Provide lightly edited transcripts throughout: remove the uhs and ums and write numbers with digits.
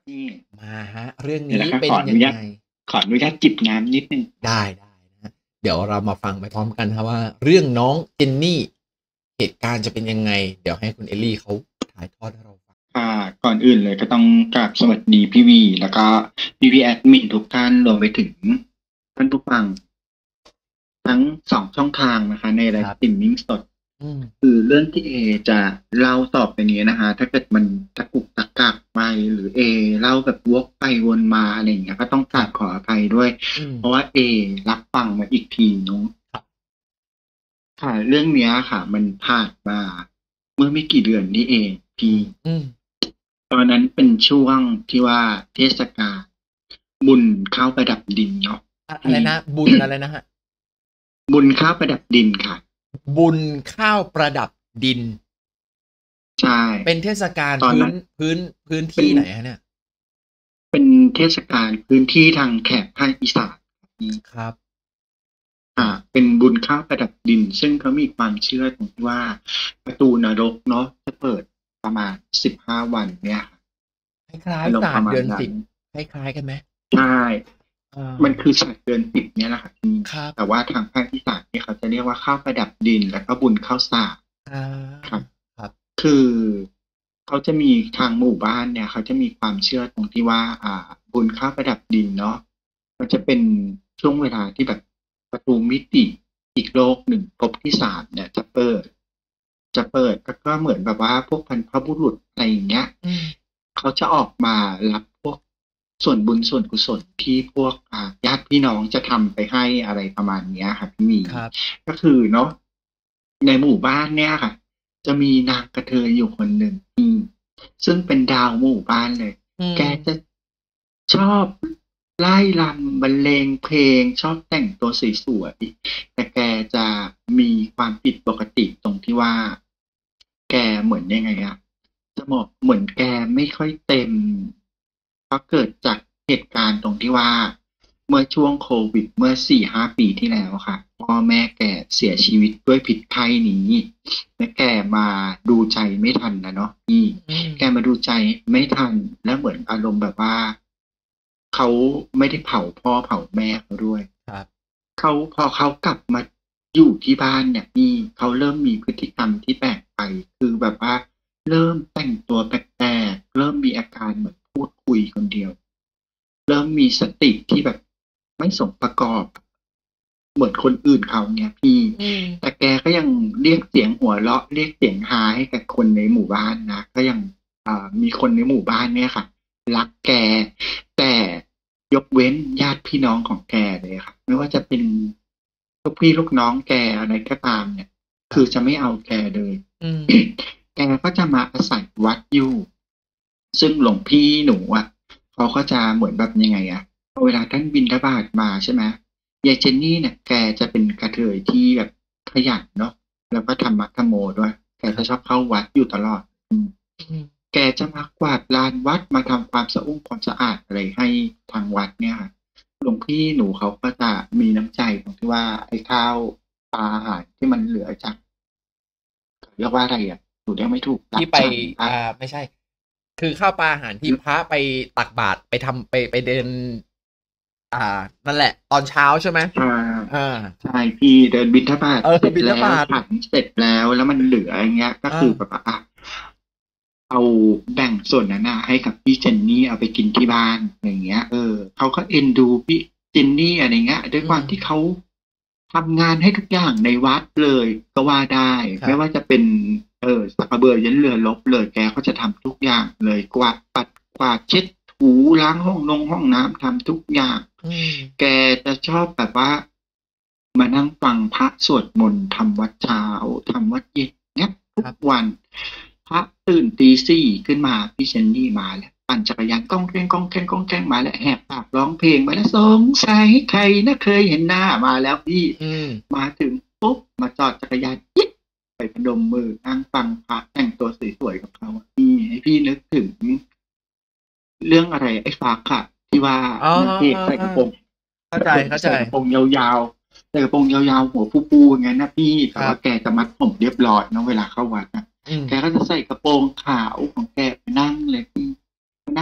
พี่มาฮะเรื่องเดี๋ยวนี้นะครับเป็นยังไงขออนุญาตจิบน้ำนิดนึงได้นะฮะเดี๋ยวเรามาฟังไปพร้อมกันครับว่าเรื่องน้องเจนนี่เหตุการณ์จะเป็นยังไงเดี๋ยวให้คุณเอลลี่เขาถ่ายทอดให้เราฟังก่อนอื่นเลยก็ต้องกราบสวัสดีพี่วีแล้วก็พี่แอดมินทุกท่านรวมไปถึงท่านผู้ฟังทั้ง2ช่องทางนะคะในไลฟ์สตรีมมิ่งสดคือเรื่องที่เอจะเล่าต่อไปนี้นะคะถ้าเกิดมันตะกุกตะกักไปหรือเอเล่าแบบวกไปวนมาอะไรอย่างเงี้ยก็ต้องกราบขออภัยด้วยเพราะว่าเอรับฟังมาอีกทีนึงค่ะเรื่องเนี้ยค่ะมันผ่านมาเมื่อไม่กี่เดือนนี้เองพี่ตอนนั้นเป็นช่วงที่ว่าเทศกาลบุญข้าวประดับดินเนาะอะไรนะบุญอะไรนะฮะบุญข้าวประดับดินค่ะบุญข้าวประดับดินใช่เป็นเทศกาลพื้นที่ไหนฮะเนี่ยเป็นเทศกาลพื้นที่ทางแถบภาคอีสานครับเป็นบุญข้าวประดับดินซึ่งเขามีความเชื่อตรงที่ว่าประตูนรกเนาะจะเปิดประมาณ15 วันเนี่ยคล้ายๆศาสตร์เดือน10คล้ายๆกันไหมใช่มันคือศาสตร์เดือน10เนี่ยแหละค่ะแต่ว่าทางภาคอีสานเนี่ยเขาจะเรียกว่าข้าวประดับดินแล้วก็บุญข้าวสากครับคือเขาจะมีทางหมู่บ้านเนี่ยเขาจะมีความเชื่อตรงที่ว่าบุญข้าวประดับดินเนาะมันจะเป็นช่วงเวลาที่แบบประตูมิติอีกโลกหนึ่งภพที่3เนี่ยจะเปิดก็เหมือนแบบว่าพวกพันพบุรุษอะไรอย่างเงี้ยเขาจะออกมารับพวกส่วนบุญส่วนกุศลที่พวกญาติพี่น้องจะทำไปให้อะไรประมาณเนี้ยค่ะพี่มีก็คือเนาะในหมู่บ้านเนี่ยค่ะจะมีนางกระเทยอยู่คนหนึ่งซึ่งเป็นดาวหมู่บ้านเลยแกจะชอบไล่รำบรรเลงเพลงชอบแต่งตัวสวยๆแต่แกจะมีความผิดปกติตรงที่ว่าแกเหมือนยังไงอะจะบอกเหมือนแกไม่ค่อยเต็มเพราะเกิดจากเหตุการณ์ตรงที่ว่าเมื่อช่วงโควิดเมื่อ 4-5 ปีที่แล้วค่ะพ่อแม่แกเสียชีวิตด้วยพิษภัยนี้และแกมาดูใจไม่ทันนะเนาะแกมาดูใจไม่ทันแล้วเหมือนอารมณ์แบบว่าเขาไม่ได้เผาพ่อเผาแม่เขาด้วยเขาพอเขากลับมาอยู่ที่บ้านเนี่ยเขาเริ่มมีพฤติกรรมที่แปลกไปคือแบบว่าเริ่มแต่งตัวแปลกๆเริ่มมีอาการเหมือนพูดคุยคนเดียวเริ่มมีสติที่แบบไม่สมประกอบเหมือนคนอื่นเขาเนี่ยพี่แต่แกก็ยังเรียกเสียงหัวเราะเรียกเสียงฮาให้กับคนในหมู่บ้านนะก็ยังมีคนในหมู่บ้านเนี่ยค่ะรักแกแต่ยกเว้นญาติพี่น้องของแกเลยครับไม่ว่าจะเป็นลูกพี่ลูกน้องแกอะไรก็ตามเนี่ยคือจะไม่เอาแกเลยแกก็จะมาอาศัยวัดอยู่ซึ่งหลวงพี่หนูเขาก็จะเหมือนแบบยังไงเวลาท่านบิณฑบาตมาใช่ไหมยายเจนนี่เนี่ยแกจะเป็นกระเทยที่แบบขยันเนาะแล้วก็ธรรมะธรรมโมด้วยแกจะชอบเข้าวัดอยู่ตลอดแกจะมากวาดลานวัดมาทำความสะอาดอะไรให้ทางวัดเนี่ยหลวงพี่หนูเขาก็จะมีน้ำใจตรงที่ว่าไอ้ข้าวปลาอาหารที่มันเหลือจากเรียกว่าอะไรหนูเรียกไม่ถูกที่ไปไม่ใช่คือข้าวปลาอาหารที่พระไปตักบาตรไปทำไปเดินนั่นแหละตอนเช้าใช่ไหมใช่พี่เดินบิณฑบาตเสร็จแล้วฉันเสร็จแล้วมันเหลืออย่างเงี้ยก็คือแบบเอาแบ่งส่วนนั้นให้กับพี่เจนนี่เอาไปกินที่บ้านอย่างเงี้ยเขาก็เอ็นดูพี่เจนนี่อะไรเงี้ยด้วยความที่เขาทำงานให้ทุกอย่างในวัดเลยก็ว่าได้ไม่ว่าจะเป็นสักกระเบือยันเรือลบเลยแกก็จะทำทุกอย่างเลยกวาดปัดกวาดเช็ดถูล้างห้องน้ำทำทุกอย่างแกจะชอบแบบว่ามานั่งฟังพระสวดมนต์ทำวัดเช้าทำวัดเย็นเนี้ยทุกวันพระตื่นตี 4ขึ้นมาพี่เจนนี่มาแล้วปั่นจักรยานก้องแก้งมาแล้วแหบปากร้องเพลงมาแล้วสงสัยใครนะเคยเห็นหน้ามาแล้วพี่มาถึงปุ๊บมาจอดจักรยานยิบไปพนมมือนั่งฟังพระแต่งตัวสวยๆกับเขาให้พี่นึกถึงเรื่องอะไรไอ้ฟ้าค่ะที่ว่าเอกใส่กระโปรงเข้าใจใส่กระโปรงยาวๆใส่กระโปรงยาวๆหัวปูๆอย่างนั้นนะพี่แต่ว่าแกจะมัดผมเรียบร้อยนะเวลาเข้าวัดนะแกก็จะใส่กระโปรงขาวของแกไปนั่งเลยพี่นั่งแล้วก็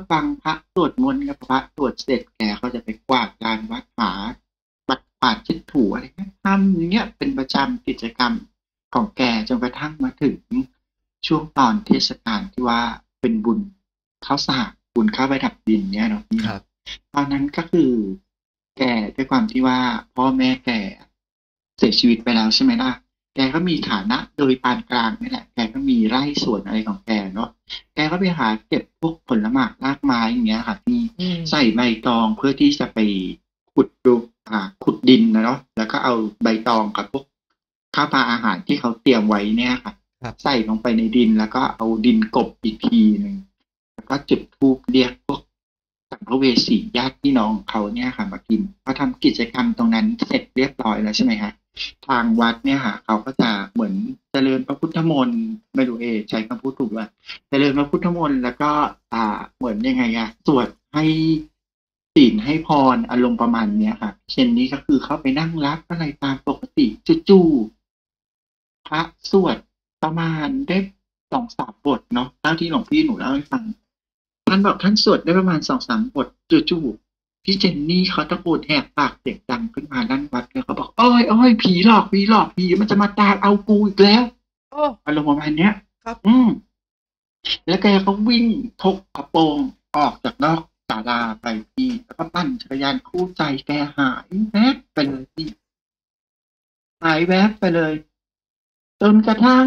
ฟังพระสวดมนต์กับพระสวดเสร็จแกก็จะไปกวาดลานวัดปัดกวาดเช็ดถูอะไรเงี้ยทำอย่างเงี้ยเป็นประจำกิจกรรมของแกจนกระทั่งมาถึงช่วงตอนเทศกาลที่ว่าเป็นบุญข้าวสากบุญข้าวไปดับดินเนี่ยเนาะครับตอนนั้นก็คือแกด้วยความที่ว่าพ่อแม่แกเสียชีวิตไปแล้วใช่ไหมล่ะแกก็มีฐานะโดยปานกลางนี่แหละแกก็มีไร่สวนอะไรของแกเนาะแกก็ไปหาเก็บพวกผลไม้รากไม้อย่างเงี้ยค่ะที่ใส่ใบตองเพื่อที่จะไปขุดดินนะเนาะแล้วก็เอาใบตองกับพวกข้าวปลาอาหารที่เขาเตรียมไว้เนี่ยค่ะใส่ลงไปในดินแล้วก็เอาดินกบอีกทีนึงแล้วก็จุดธูปเรียกพวกสัมภเวสีญาติพี่น้องเขาเนี่ยค่ะมากินพอทำกิจกรรมตรงนั้นเสร็จเรียบร้อยแล้วใช่ไหมฮะทางวัดเนี่ยค่ะเขาก็จะเหมือนเจริญพระพุทธมนต์ไม่รู้ใช้คำพูดถูกว่าเจริญพระพุทธมนต์แล้วก็เหมือนยังไงสวดให้ศีลให้พรอารมณ์ประมาณเนี้ยค่ะเช่นนี้ก็คือเข้าไปนั่งรับอะไรตามปกติจู่ๆพระสวดประมาณได้2-3 บทเนาะเท่าที่หลวงพี่หนูเล่าให้ฟังท่านบอกท่านสวดได้ประมาณ2-3 บทจู่ๆพี่เจนนี่เขาตะโกนแหกปากเสียงดังขึ้นมาด้านวัดแล้วเขาบอกโอ้ยผีหลอกผีมันจะมาตามเอากูอีกแล้วอารมณ์ประมาณเนี้ยครับแล้วแกก็วิ่งพกกระโปรงออกจากนอกศาลาไปพี่แล้วก็ปั่นจักรยานคู่ใจแกหายแวบไปเลยพี่หายแวบไปเลยจนกระทั่ง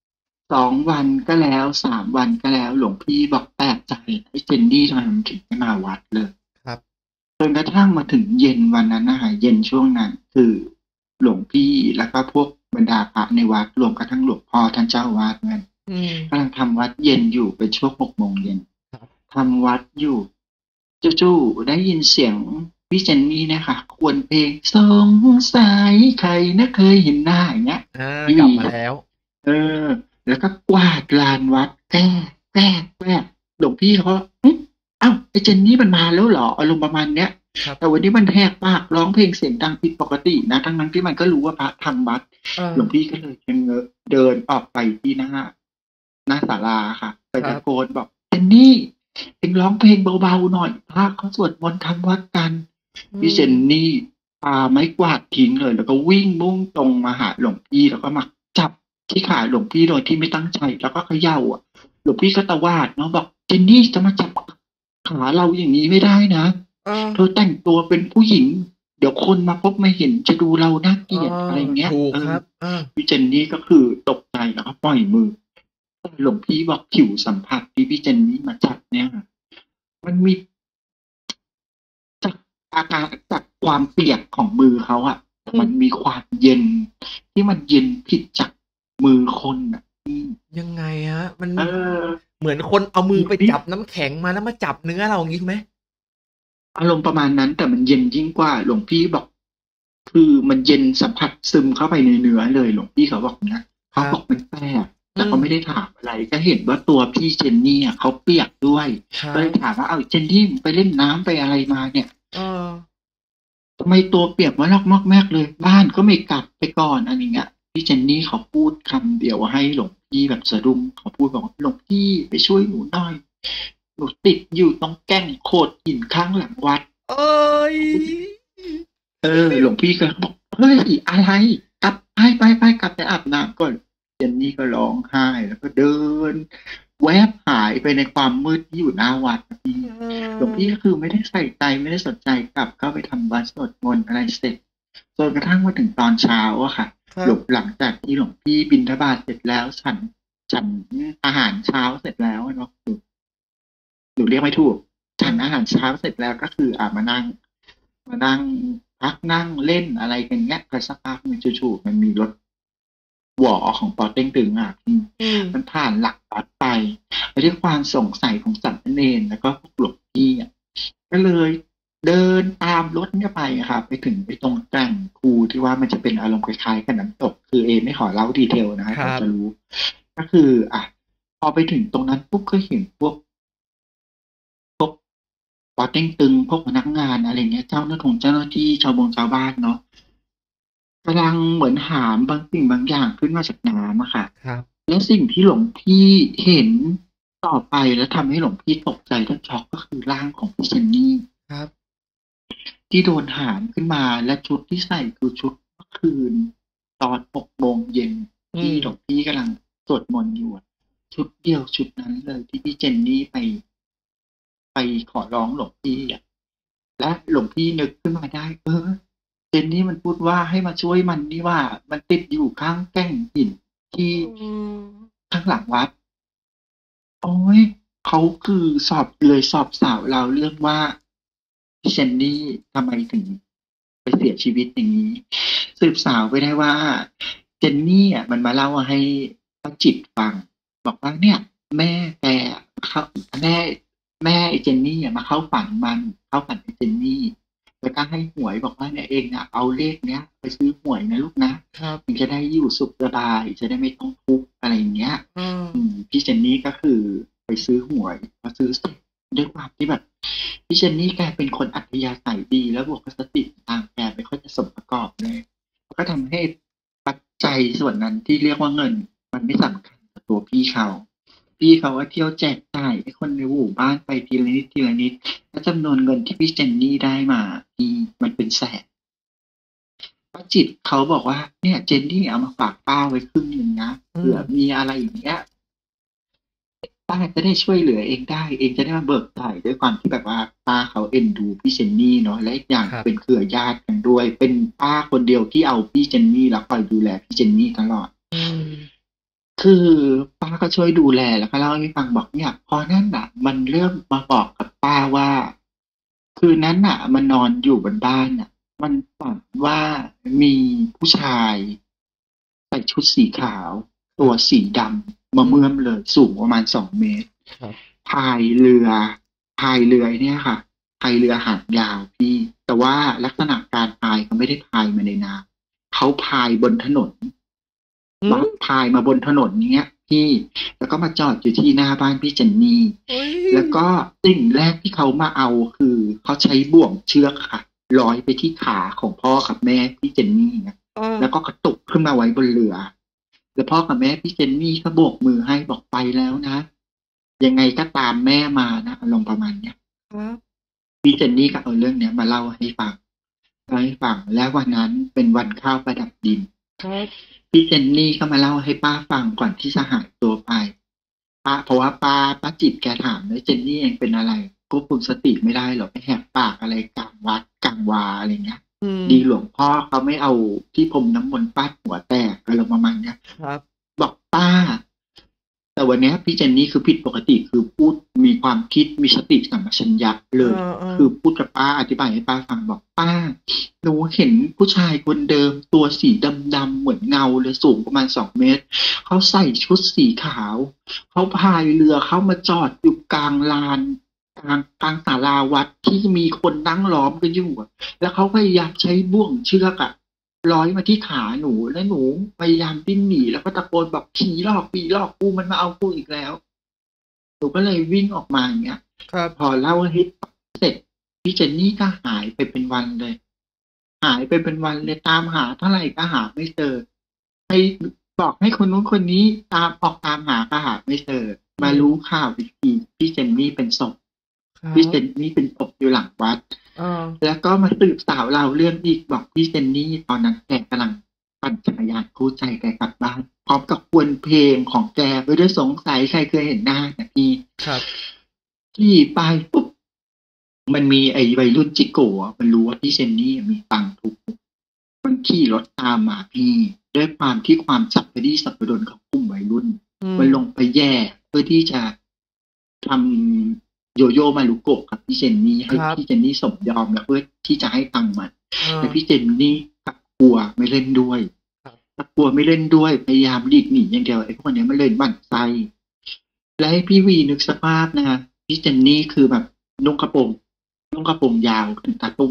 2 วันก็แล้ว3 วันก็แล้วหลวงพี่บอกแปลกใจไอ้เจนนี่ทำไมมันถึงไม่มาวัดเลยครับจนกระทั่งมาถึงเย็นวันนั้นนะคะเย็นช่วงนั้นคือหลวงพี่แล้วก็พวกบรรดาพระในวัดรวมกระทั่งหลวงพ่อท่านเจ้าวาดนั่นกำลังทำวัดเย็นอยู่เป็นช่วง6 โมงเย็นทำวัดอยู่จู่ๆได้ยินเสียงพี่เจนนี่นะคะควรเพลงสงสัยใครนะเคยเห็นหน้าอย่างเงี้ยกลับมาแล้วแล้วก็กวาดลานวัดแก้หลวงพี่เขาไอ้เจนนี่มันมาแล้วเหรออารมณ์ประมาณเนี้ยแต่วันนี้มันแหกปากร้องเพลงเสียงดังผิดปกตินะทั้งที่มันก็รู้ว่าพระทำวัดหลวงพี่ก็เลยเดินออกไปที่หน้าศาลาค่ะไปตะโกนบอกเจนนี่เอ็งร้องเพลงเบาๆหน่อยพระเขาสวดมนต์ทำวัดกันพี่เจนนี่ปาไม้กวาดทิ้งเลยแล้วก็วิ่งมุ่งตรงมาหาหลวงพี่แล้วก็มาจับที่ขาหลวงพี่โดยที่ไม่ตั้งใจแล้วก็เขย่าหลวงพี่ก็ตะวาดเนาะบอกเจนนี่จะมาจับขาเราอย่างนี้ไม่ได้นะเธอแต่งตัวเป็นผู้หญิงเดี๋ยวคนมาพบมาเห็นจะดูเราน่าเกลียดอะไรเงี้ยพี่เจนนี่ก็คือตกใจแล้วก็ปล่อยมือหลวงพี่บอกผิวสัมผัสที่พี่เจนนี่มาจับเนี่ยมันมีจากอาการจากความเปียกของมือเขามันมีความเย็นที่มันเย็นผิดจากมือคนยังไงฮะมันเหมือนคนเอามือไปจับน้ำแข็งมาแล้วมาจับเนื้อเราอย่างนี้ไหมอารมณ์ประมาณนั้นแต่มันเย็นยิ่งกว่าหลวงพี่บอกคือมันเย็นสัมผัสซึมเข้าไปในเนื้อเลยหลวงพี่เขาบอกนะเขาบอกมันแปลกแต่เขาไม่ได้ถามอะไรก็เห็นว่าตัวพี่เจนนี่เขาเปียกด้วยก็เลยถามว่าเจนนี่ไปเล่นน้ำไปอะไรมาเนี่ยทำไมตัวเปียกมาลอกมอกแมกเลยบ้านก็ไม่กลับไปก่อนอะไรเงี้ยพี่เจนนี่เขาพูดคำเดียวให้หลวงพี่แบบสะดุ้งเขาพูดบอกหลวงพี่ไปช่วยหนูหน่อยหนูติดอยู่ตรงแก้งโขดหินข้างหลังวัดหลวงพี่ก็บอกเฮ้ยอะไรกลับไปกลับไปอาบน้ำก่อนเจนนี่ก็ร้องไห้แล้วก็เดินแวบหายไปในความมืดที่อยู่หน้าวัดพี่หลวงพี่ก็คือไม่ได้ใส่ใจไม่ได้สนใจกลับเข้าไปทำวัดสวดมนต์อะไรเสร็จจนกระทั่งมาถึงตอนเช้าค่ะหลังจากที่หลวงพี่บิณฑบาตเสร็จแล้วฉันอาหารเช้าเสร็จแล้วเนาะหนูเรียกไม่ถูกฉันอาหารเช้าเสร็จแล้วก็คือมานั่งพักนั่งเล่นอะไรกันเงี้ยกระสักพักมันจู่ๆมันมีรถหวอของปอเต็งตึงมันผ่านหลักวัดไปด้วยความสงสัยของสามเณรแล้วก็พวกหลวงพี่ก็เลยเดินตามรถเนี่ยไปค่ะไปถึงไปตรงแก่งคูที่ว่ามันจะเป็นอารมณ์คล้ายๆกับน้ำตกคือไม่ขอเล่าดีเทลนะเราจะรู้ก็คือพอไปถึงตรงนั้นปุ๊บก็เห็นพวกปอเต็งตึงพวกพนักงานอะไรเงี้ยเจ้าหน้าที่ชาวบ้านเนาะกำลังเหมือนหามบางสิ่งบางอย่างขึ้นมาจากน้ำค่ะแล้วสิ่งที่หลวงพี่เห็นต่อไปแล้วทำให้หลวงพี่ตกใจและช็อกก็คือร่างของพี่เจนนี่ครับที่โดนหามขึ้นมาและชุดที่ใส่คือชุดเมื่อคืนตอน6 โมงเย็นที่หลวงพี่กำลังสวดมนต์อยู่ชุดเดียวชุดนั้นเลยที่พี่เจนนี่ไปขอร้องหลวงพี่และหลวงพี่นึกขึ้นมาได้เจนนี่มันพูดว่าให้มาช่วยมันนี่ว่ามันติดอยู่ข้างแก้งหินที่ข้างหลังวัดโอ้ยเขาคือสอบสาวเราเรื่องว่าพี่เจนนี่ทำไมถึงไปเสียชีวิตอย่างนี้สืบสาวไปได้ว่าเจนนี่มันมาเล่าให้ป้าจิตฟังบอกว่าเนี่ยแม่แกเขาแม่ไอ้เจนนี่มาเข้าฝันไอ้เจนนี่แล้วก็ให้หวยบอกว่าเนี่ยเองเอาเลขเนี้ยไปซื้อหวยนะลูกนะถึงจะได้อยู่สุขสบายจะได้ไม่ต้องทุกข์อะไรอย่างเงี้ยพี่เจนนี่ก็คือไปซื้อหวยมาซื้อเสร็จด้วยความที่แบบพี่เจนนี่แกเป็นคนอัธยาศัยดีแล้วบวกกับสติตามแกไม่ค่อยจะสมประกอบเลยก็ทำให้ปัจจัยส่วนนั้นที่เรียกว่าเงินมันไม่สำคัญกับตัวพี่เขาว่าเที่ยวแจกจ่ายให้คนในหมู่บ้านไปทีละนิดและจำนวนเงินที่พี่เจนนี่ได้มามันเป็นแสนป้าจิตเขาบอกว่าเนี่ยเจนนี่เอามาฝากป้าไว้ครึ่งหนึ่งนะเผื่อมีอะไรอย่างเงี้ยป้าจะได้ช่วยเหลือเองได้เองจะได้มาเบิกจ่ายด้วยความที่แบบว่าป้าเขาเอ็นดูพี่เจนนี่เนาะและอีกอย่างเป็นเครือญาติกันด้วยเป็นป้าคนเดียวที่เอาพี่เจนนี่แล้วคอยดูแลพี่เจนนี่ตลอดคือป้าก็ช่วยดูแลแล้วก็เล่าให้ฟังบอกเนี่ยพอนั่นมันเริ่มมาบอกกับป้าว่าคืนนั้นมันนอนอยู่บนบ้านมันฝันว่ามีผู้ชายใส่ชุดสีขาวตัวสีดำมาเมื่อมเลยสูงประมาณ2 เมตรพายเรือเนี่ยค่ะพายเรือหางยาวพี่แต่ว่าลักษณะการพายเขาไม่ได้พายมาในน้ำเขาพายบนถนนพายมาบนถนนเนี้ยพี่แล้วก็มาจอดอยู่ที่หน้าบ้านพี่เจนนี่แล้วก็สิ่งแรกที่เขามาเอาคือเขาใช้บ่วงเชือกค่ะร้อยไปที่ขาของพ่อกับแม่พี่เจนนี่นะแล้วก็กระตุกขึ้นมาไว้บนเรือแล้วพ่อกับแม่พี่เจนนี่ก็โบกมือให้บอกไปแล้วนะยังไงก็ตามแม่มานะลงประมาณเนี้ยพี่เจนนี่ก็เอาเรื่องเนี้ยมาเล่าให้ฟังแล้ววันนั้นเป็นวันข้าวประดับดินพี่เจนนี่ก็มาเล่าให้ป้าฟังก่อนที่จะหายตัวไปเพราะว่าป้าจิตแกถามเลยเจนนี่เองเป็นอะไรควบคุมสติไม่ได้หรอไปแหกปากอะไรกลางวัดกลางวาอะไรเงี้ยดีหลวงพ่อเขาไม่เอาที่พรมน้ำมนต์ฟาดหัวแตกอะไรประมาณเนี้ยบอกป้าแต่วันนี้พี่เจนนี่คือผิดปกติคือพูดมีความคิดมีสติสัมปชัญญะเลยคือพูดกับป้าอธิบายให้ป้าฟังบอกป้าหนูเห็นผู้ชายคนเดิมตัวสีดำๆเหมือนเงาเลยสูงประมาณ2 เมตรเขาใส่ชุดสีขาวเขาพายเรือเขามาจอดอยู่กลางลานกลางศาลาวัดที่มีคนนั่งล้อมกันอยู่แล้วเขาพยายามใช้บ่วงเชือกร้อยมาที่ขาหนูและหนูพยายามดิ้นหนีแล้วก็ตะโกนบอกผีหลอกกูมันมาเอากูอีกแล้วหนูก็เลยวิ่งออกมาอย่างเงี้ยพอเล่าให้เสร็จพี่เจนนี่ก็หายไปเป็นวันเลยตามหาเท่าไหร่ก็หาไม่เจอให้บอกให้คนนู้นคนนี้ตามหาก็หาไม่เจอมารู้ข่าวอีกทีพี่เจนนี่เป็นศพพี่เจนนี่เป็นศพอยู่หลังวัดแล้วก็มาสืบสาวเราเรื่องอีกบอกพี่เจนนี่ตอนนั้นแกกำลังปั่นจักรยานคู่ใจแกกลับบ้านพร้อมกับควนเพลงของแกไปด้วยสงสัยใครเคยเห็นหน้าพี่ที่ไปปุ๊บมันมีไอ้วัยรุ่นจิโก้มันรู้ว่าพี่เจนนี่มีตังค์ทุกมันขี่รถตามมาพี่ด้วยความที่ความสับพดีสับดนของกลุ่มวัยรุ่นมันลงไปแย่เพื่อที่จะทำโยโย่มารุโกะกับพี่เจนนี่ให้พี่เจนนี่สมยอมแล้วเพื่อที่จะให้ตังค์มันแต่พี่เจนนี่กลัวไม่เล่นด้วยพยายามหลีกหนีอย่างเดียวไอ้พวกนี้มันเลยบั่นไส้และให้พี่วีนึกสภาพนะพี่เจนนี่คือแบบนุ่งกระโปรงยาวถึงตาตุ่ม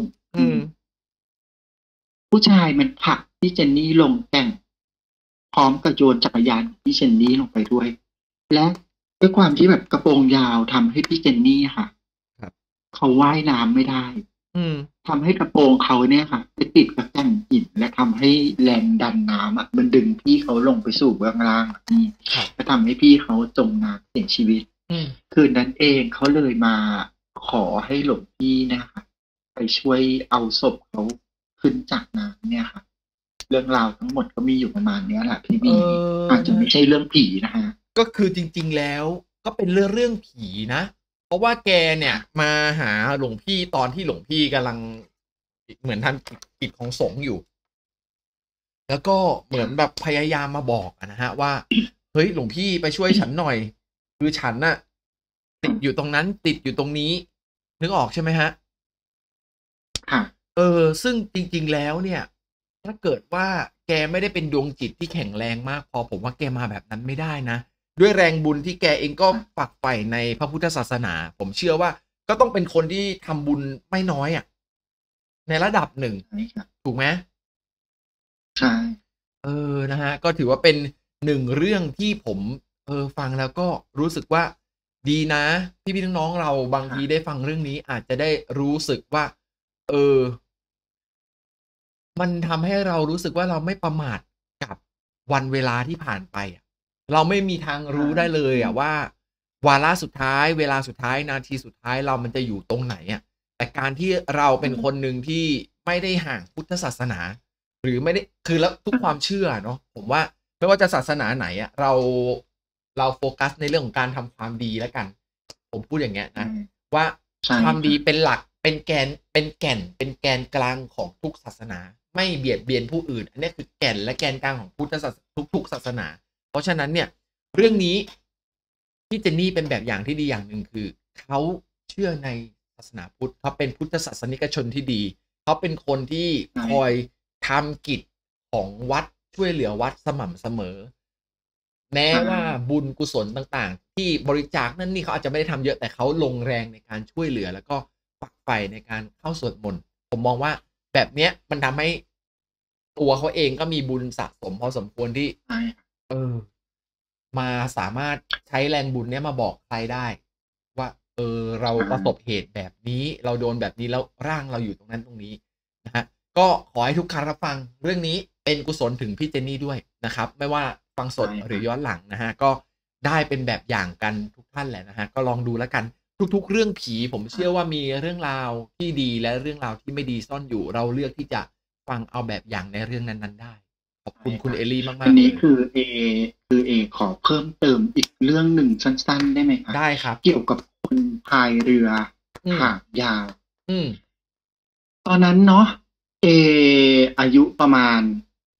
ผู้ชายมันผลักพี่เจนนี่ลงแก่งพร้อมกับโยนจักรยานพี่เจนนี่ลงไปด้วยและด้วยความที่แบบกระโปรงยาวทำให้พี่เจนนี่ค่ะเขาว่ายน้ำไม่ได้ทำให้กระโปรงเขาเนี่ยค่ะไปติดกับแก่งหินและทำให้แรงดันน้ำมันดึงพี่เขาลงไปสู่เบื้องล่างก็ทำให้พี่เขาจมน้ำเสียชีวิตคืนนั้นเองเขาเลยมาขอให้หลวงพี่นะคะไปช่วยเอาศพเขาขึ้นจากน้ำเนี่ยค่ะเรื่องราวทั้งหมดก็มีอยู่ประมาณนี้แหละพี่บีอาจจะไม่ใช่เรื่องผีนะฮะก็คือจริงๆแล้วก็เป็นเรื่องผีนะเพราะว่าแกเนี่ยมาหาหลวงพี่ตอนที่หลวงพี่กำลังเหมือนทำกิจของสงฆ์อยู่แล้วก็เหมือนแบบพยายามมาบอกนะฮะว่าเฮ้ยหลวงพี่ไปช่วยฉันหน่อยคือฉันน่ะติดอยู่ตรงนั้นติดอยู่ตรงนี้นึกออกใช่ไหมฮะซึ่งจริงๆแล้วเนี่ยถ้าเกิดว่าแกไม่ได้เป็นดวงจิตที่แข็งแรงมากพอผมว่าแกมาแบบนั้นไม่ได้นะด้วยแรงบุญที่แกเองก็ฝักใฝ่ในพระพุทธศาสนาผมเชื่อว่าก็ต้องเป็นคนที่ทำบุญไม่น้อยอ่ะในระดับหนึ่งถูกไหมใช่นะฮะก็ถือว่าเป็นหนึ่งเรื่องที่ผมฟังแล้วก็รู้สึกว่าดีนะพี่น้องๆเราบางทีได้ฟังเรื่องนี้อาจจะได้รู้สึกว่ามันทำให้เรารู้สึกว่าเราไม่ประมาทกับวันเวลาที่ผ่านไปเราไม่มีทางรู้ได้เลยว่าวาระสุดท้ายเวลาสุดท้ายนาทีสุดท้ายเรามันจะอยู่ตรงไหนแต่การที่เราเป็นคนหนึ่งที่ไม่ได้ห่างพุทธศาสนาหรือไม่ได้คือแล้วทุกความเชื่อเนาะผมว่าไม่ว่าจะศาสนาไหนเราโฟกัสในเรื่องของการทำความดีแล้วกันผมพูดอย่างเงี้ยนะว่าความดีเป็นหลักเป็นแกนกลางของทุกศาสนาไม่เบียดเบียนผู้อื่นอันนี้คือแก่นและแกนกลางของพุทธศาสนาทุกศาสนาเพราะฉะนั้นเนี่ยเรื่องนี้พี่เจนนี่เป็นแบบอย่างที่ดีอย่างหนึ่งคือเขาเชื่อในศาสนาพุทธเขาเป็นพุทธศาสนิกชนที่ดีเขาเป็นคนที่คอยทำกิจของวัดช่วยเหลือวัดสม่ำเสมอแม้ว่าบุญกุศลต่างๆที่บริจาคนั่นนี่เขาอาจจะไม่ได้ทำเยอะแต่เขาลงแรงในการช่วยเหลือแล้วก็ฝักใฝ่ในการเข้าสวดมนต์ผมมองว่าแบบเนี้ยมันทำให้ตัวเขาเองก็มีบุญสะสมพอสมควรที่มาสามารถใช้แรงบุญเนี้ยมาบอกใครได้ว่าเราประสบเหตุแบบนี้เราโดนแบบนี้แล้วร่างเราอยู่ตรงนั้นตรงนี้นะฮะก็ขอให้ทุกการรับฟังเรื่องนี้เป็นกุศลถึงพี่เจนนี่ด้วยนะครับไม่ว่าฟังสดหรือย้อนหลังนะฮะก็ได้เป็นแบบอย่างกันทุกท่านแหละนะฮะก็ลองดูแล้วกันทุกๆเรื่องผีผมเชื่อว่ามีเรื่องราวที่ดีและเรื่องราวที่ไม่ดีซ่อนอยู่เราเลือกที่จะฟังเอาแบบอย่างในเรื่องนั้นๆได้ขอบคุณคุณเอลี่มากๆอันนี้คือเอขอเพิ่มเติมอีกเรื่องหนึ่งสั้นๆได้ไหมครับได้ครับเกี่ยวกับคนพายเรือหางยาวตอนนั้นเนาะอายุประมาณ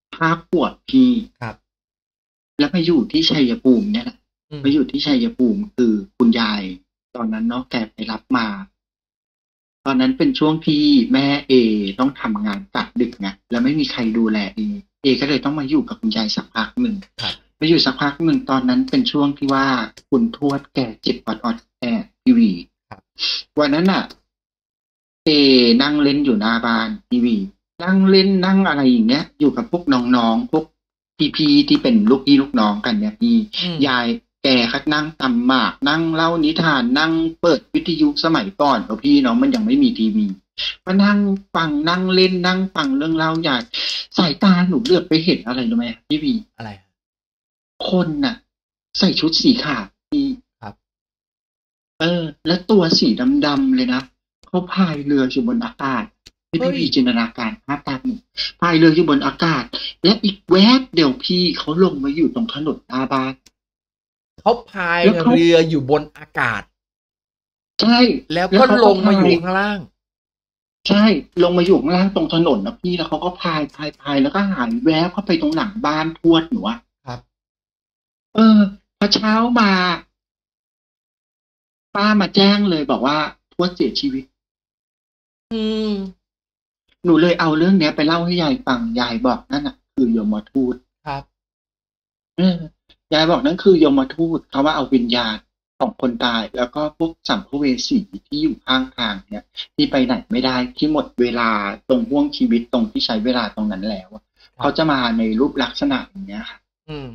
5 ขวบพี่ครับแล้วไปอยู่ที่ชัยภูมิเนี่ยแหละไปอยู่ที่ชัยภูมิคือคุณยายตอนนั้นเนาะแกไปรับมาตอนนั้นเป็นช่วงที่แม่ต้องทำงานกะดึกไงแล้วไม่มีใครดูแลก็เลยต้องมาอยู่กับคุณยายสักพักหนึ่งไปอยู่สักพักหนึ่งตอนนั้นเป็นช่วงที่ว่าคุณทวดแกเจ็บออดทีวีวันนั้นน่ะนั่งเล่นอยู่หน้าบ้านทีวีนั่งเล่นนั่งอะไรอย่างเงี้ยอยู่กับพวกน้องๆพวกพี่ๆที่เป็นลูกพี่ลูกน้องกันเนี่ยพี่ยายแกคัดนั่งตำหมากนั่งเล่านิทานนั่งเปิดวิทยุสมัยก่อนพี่เนาะมันยังไม่มีทีวีมานั่งฟังนั่งเล่นนั่งฟังเรื่องเล่าใหญ่สายตาหนูเลือกไปเห็นอะไรรู้ไหมพี่วีอะไรคนน่ะใส่ชุดสีขาวพี่ครับและตัวสีดำๆเลยนะเขาพายเรืออยู่บนอากาศพี่จินตนาการภาพตามหนูพายเรืออยู่บนอากาศและอีกแวบเดียวพี่เขาลงมาอยู่ตรงถนนหน้าบ้านเขาพายเรืออยู่บนอากาศใช่แล้วก็ลงมาอยู่ข้างล่างใช่ลงมาอยู่ข้างล่างตรงถนนนะพี่แล้วเขาก็พายแล้วก็หายแวบเข้าไปตรงหลังบ้านทวดหนูครับพอเช้ามาป้ามาแจ้งเลยบอกว่าทวดเสียชีวิตหนูเลยเอาเรื่องนี้ไปเล่าให้ยายฟังยายบอกนั่นน่ะคือยมทูตครับยายบอกนั่นคือยมทูตเขาว่าเอาวิญญาณของคนตายแล้วก็พวกสัมภเวสีที่อยู่ข้างทางเนี่ยที่ไปไหนไม่ได้ที่หมดเวลาตรงห่วงชีวิตตรงที่ใช้เวลาตรงนั้นแล้วเขาจะมาในรูปลักษณะอย่างเงี้ยค่ะ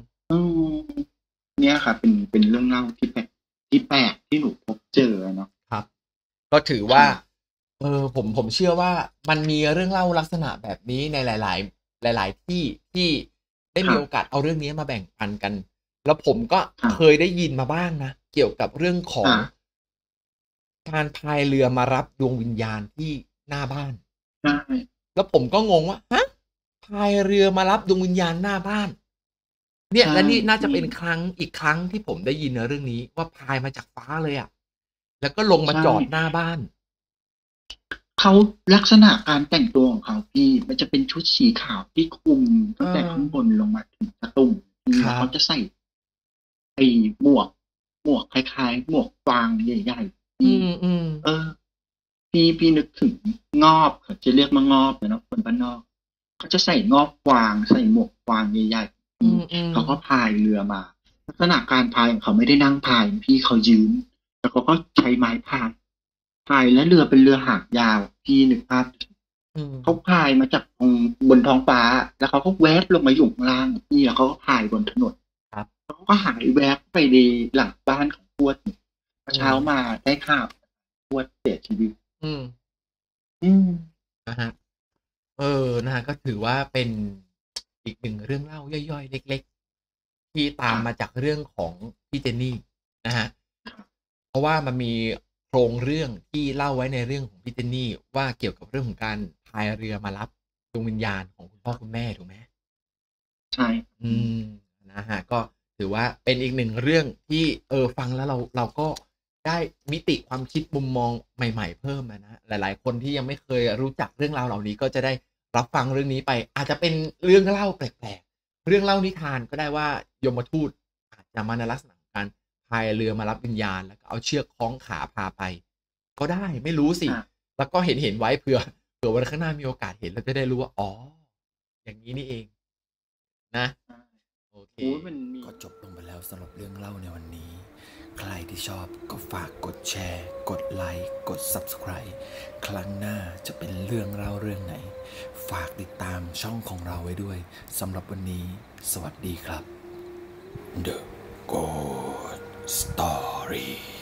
เนี่ยค่ะเป็นเรื่องเล่าที่แปลกที่หนูพบเจอเนาะครับก็ถือว่าผมเชื่อว่ามันมีเรื่องเล่าลักษณะแบบนี้ในหลายที่ได้มีโอกาสเอาเรื่องนี้มาแบ่งปันกันแล้วผมก็เคยได้ยินมาบ้างนะเกี่ยวกับเรื่องของการพายเรือมารับดวงวิญญาณที่หน้าบ้านใช่แล้วผมก็งงว่าฮะพายเรือมารับดวงวิญญาณหน้าบ้านเนี่ยและนี่น่าจะเป็นอีกครั้งที่ผมได้ยินเรื่องนี้ว่าพายมาจากฟ้าเลยอ่ะแล้วก็ลงมาจอดหน้าบ้านเขาลักษณะการแต่งตัวของเขาพี่มันจะเป็นชุดสีขาวที่คลุมตั้งแต่ข้างบนลงมาถึงตะตุ่มเขาจะใส่ไอ้หมวกคล้ายๆหมวกฟางใหญ่ๆพี่นึกถึงงอบเขาจะเรียกมางอบนะคนบ้านนอกเขาจะใส่งอบฟางใส่หมวกฟางใหญ่ๆเขาก็พายเรือมาลักษณะการพายของเขาไม่ได้นั่งพายพี่เขายืนแล้วเขาก็ใช้ไม้พายและเรือเป็นเรือหางยาวพี่นึกภาพเขาพายมาจากบนท้องฟ้าแล้วเขาก็แวบลงมาอยู่ข้างล่างพี่แล้วเขาก็พายบนถนนแล้วเขาก็หายแวบไปในหลังบ้านของทวดเช้ามาได้ข่าวทวดเสียชีวิตนะฮะนะฮะก็ถือว่าเป็นอีกหนึ่งเรื่องเล่าย่อยๆเล็กๆที่ตามมาจากเรื่องของพี่เจนนี่นะฮะเพราะว่ามันมีโครงเรื่องที่เล่าไว้ในเรื่องของพี่เจนนี่ว่าเกี่ยวกับเรื่องของการพายเรือมารับดวงวิญญาณของคุณพ่อคุณแม่ถูกไหมใช่นะฮะก็ถือว่าเป็นอีกหนึ่งเรื่องที่ฟังแล้วเราก็ได้มิติความคิดมุมมองใหม่ๆเพิ่มนะหลายๆคนที่ยังไม่เคยรู้จักเรื่องราวเหล่านี้ก็จะได้รับฟังเรื่องนี้ไปอาจจะเป็นเรื่องเล่าแปลกๆเรื่องเล่านิทานก็ได้ว่ายมทูตอาจจะมาในลักษณะการพายเรือมารับวิญญาณแล้วก็เอาเชือกคล้องขาพาไปก็ได้ไม่รู้สิแล้วก็เห็นไว้เผื่อวันข้างหน้ามีโอกาสเห็นเราจะได้รู้ว่าอ๋ออย่างนี้นี่เองนะโอเคก็จบลงไปแล้วสำหรับเรื่องเล่าในวันนี้ใครที่ชอบก็ฝากกดแชร์กดไลค์กด Subscribe ครั้งหน้าจะเป็นเรื่องเล่าเรื่องไหนฝากติดตามช่องของเราไว้ด้วยสำหรับวันนี้สวัสดีครับ The Ghost Story